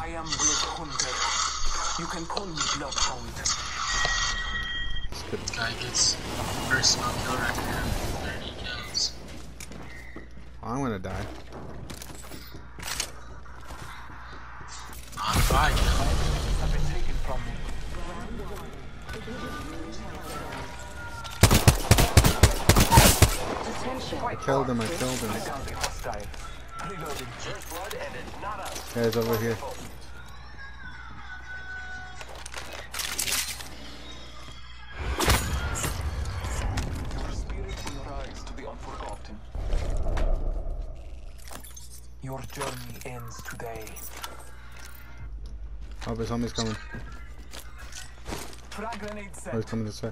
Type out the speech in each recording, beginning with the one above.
I am Blood Hunter. You can call me Bloodhound. This guy gets personal kill record of 30 kills. I'm gonna die. I'm fine. Have been taken from me. I killed him. I downed the hostile. Reloading. First blood and it's not us. Guys over here. Your spirit will rise to the unforgotten. Your journey ends today. Oh, his homie's coming. Frag grenade set. Oh, he's coming this way.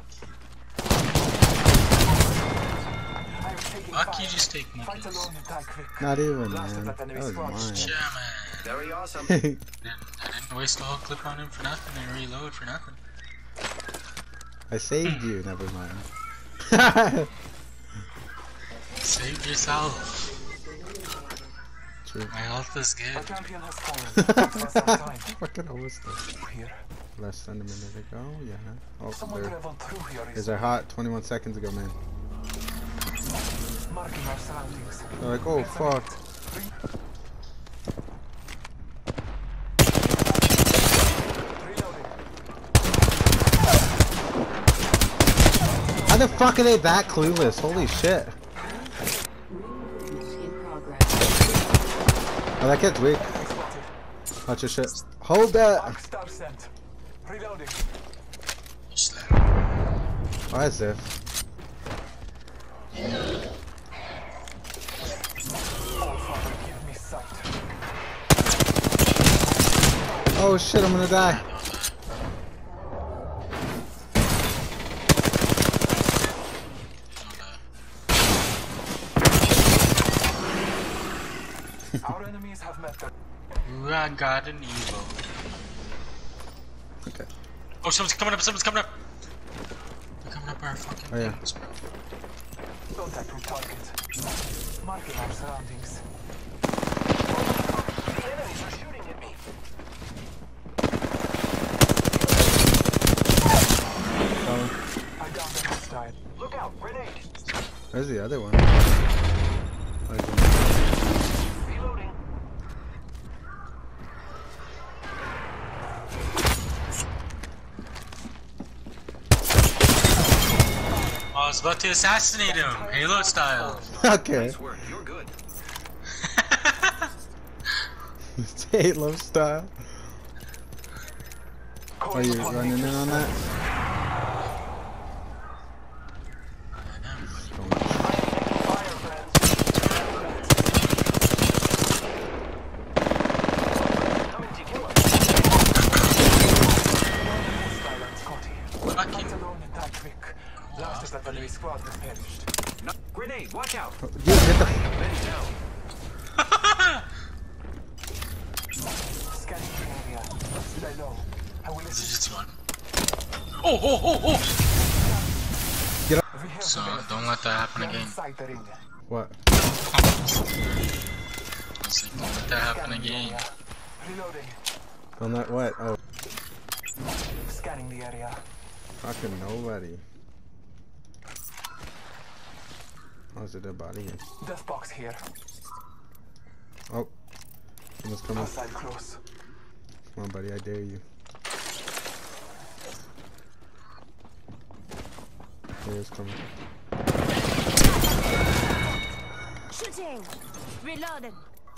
I am taking Fuck, fire. you just take my Fight kills. alone and die quick. Not even, Blasted man. that That enemy was squad. mine. Yeah, man. Very awesome. I didn't waste a whole clip on him for nothing and reload for nothing. I saved you. Never mind. Save yourself. True. My health is A good. champion has fallen. For some time. Fucking almost there. Here. Less than a minute ago. Yeah. Oh, Someone there. traveled through here. Is our hot 21 seconds ago, man. Marking our surroundings. They're like, oh fuck. Reloading. How the fuck are they that clueless? Holy shit. Oh, that kid's weak. Spotted. Watch your shit. Hold that. Arc star sent. Reloading. Why is this? Oh, Father, give me sight. Oh shit, I'm gonna die. Our enemies have met them. Ooh, I got an Evo. Okay. Oh, someone's coming up, someone's coming up! They're coming up our fucking Oh, yeah. things, bro. Contact with target. Marking our surroundings. The enemies are shooting at me. Oh, I downed the hostile. Look out, grenade. where's the other one? Reloading. I was about to assassinate him, Halo style. Okay. Nice work, you're good. It's Halo style. Are you running in on that? Fire, friends. Coming to kill us. Hostile and Scotty. Fight Fucking alone and die quick. Last of that enemy squad has perished. No. Grenade, watch out. Oh, dude, get the. Bend down. Scanning the area. Lay low. I will assist. just one. Oh, oh, oh, oh! We have So, the benefit. don't let that happen We are again. inside the ring. What? I was like, don't let that happen Scanning the again. area. Reloading. I'm not what? Oh, Scanning the area. fucking nobody. Oh, is it a body here? Death box here. Oh, someone's coming. Hostile close. Come on, buddy, I dare you. Here's coming. Shooting! Reloaded!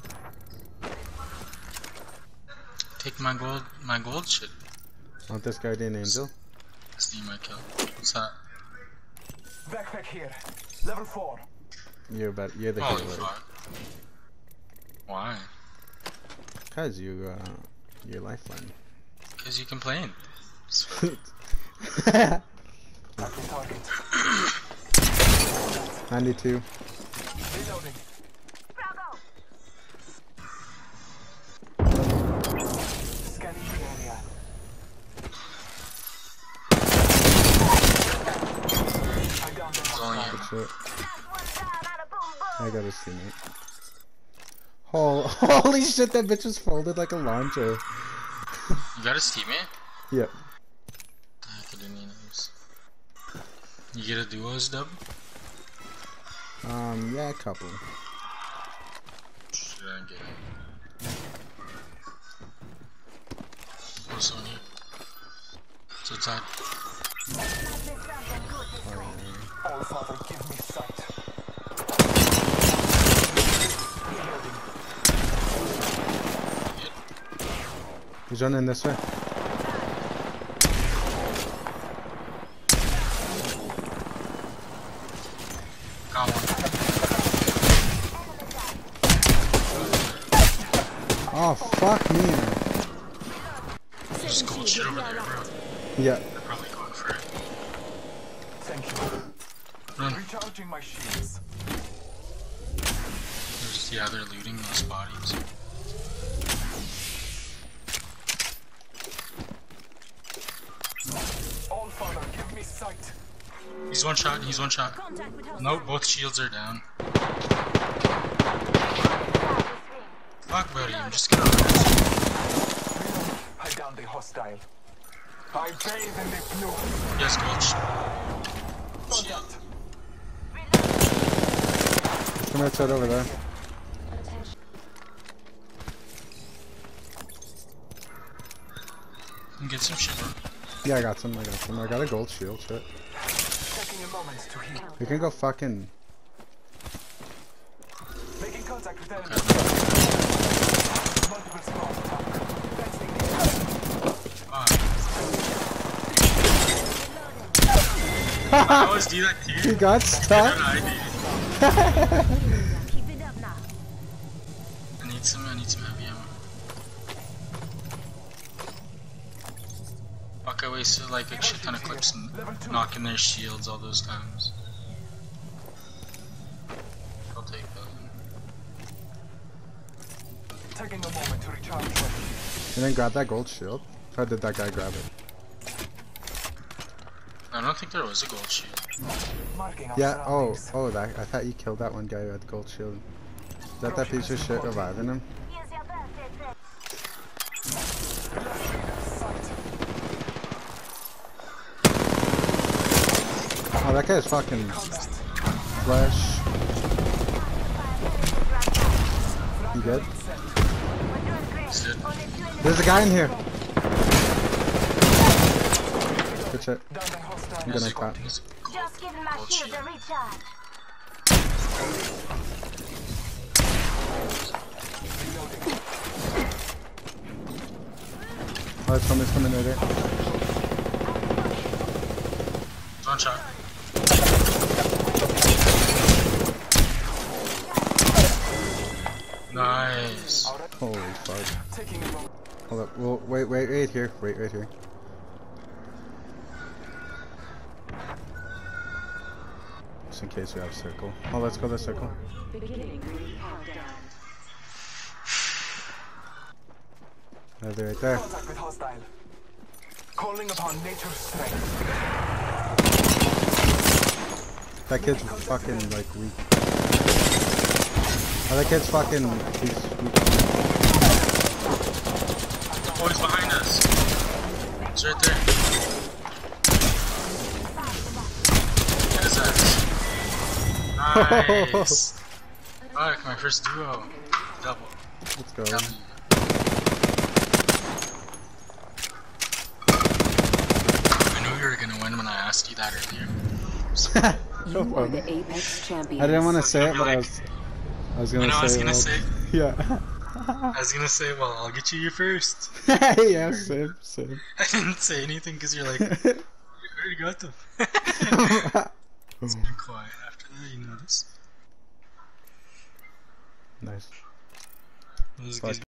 Take my gold shit. Want this guardian angel? Steal my kill. What's that? Backpack here. Level 4. You're the Oh, healer. fuck. Why? Cause your lifeline. Because you complain. Back to target. 92. Reloading. Scanning the area. I downed the It's only hostile. Good shit. I got his teammate. Holy shit, that bitch was folded like a launcher. You got his teammate? Yep. The heck, I didn't even notice. You get a duos, Dub? Yeah, a couple. Should I get it? Close on you. So tight. All Father, give me sight. He's running this way. Got one. Oh, fuck me. There's gold shit over there, bro. Yeah. They're probably going for it. Thank you. Run. Recharging my shields. Yeah, they're looting those bodies. All Father, give me sight. He's one shot, he's one shot. Contact with hostile. Nope, both shields are down. Fuck, buddy, I'm just gonna I down the hostile. I bathe in the blue. Yes, coach. Contact. Come outside over there. Get some shit, bro. Yeah, I got some. I got a gold shield, shit. Taking a moment to heal. We can go fucking... Making contact with enemy. Okay. Multiple spawns attack. Fencing I always do that He too. got stuck. I do. Keep it up now. I need some heavy ammo. Fuck, I wasted like a shit ton of clips and knocking their shields all those times. I'll take that. Taking a moment to recharge my shields. And then grab that gold shield. How did that guy grab it? I don't think there was a gold shield. Marking our Yeah, surroundings. that, I thought you killed that one guy who had the gold shield. Is that piece of shit reviving him? Here's your birthday present. Sight. Oh, that guy's fucking flesh. You good? Is it? There's a guy in here. Good shit. Down the hostile. I'm gonna cut. Is it Just giving my gold shield a shield? recharge. Oh, somebody's coming right there. One shot. Nice. Holy fuck. Taking a moment. Hold up. Well, wait right here. Wait right here. Just in case we have circle. Oh, let's go to circle. There, they're right there. Contact with hostile. Calling upon nature's strength. That kid's fucking like weak. Oh, that kid's fucking. He's weak. Oh, he's behind us. He's right there. Get his ass. Nice. Fuck, my first duo. Double. Let's go. W. I knew you were gonna win when I asked you that earlier. So You are the funny. Apex champion. I didn't want to say it, I'd be but like- I was gonna I know, say. I was gonna well, say. Yeah. I was gonna say, well, I'll get you first. Yeah, same. I didn't say anything because you're like, you already got them. It's been quiet after that, you notice. Nice. It was Fuck. good.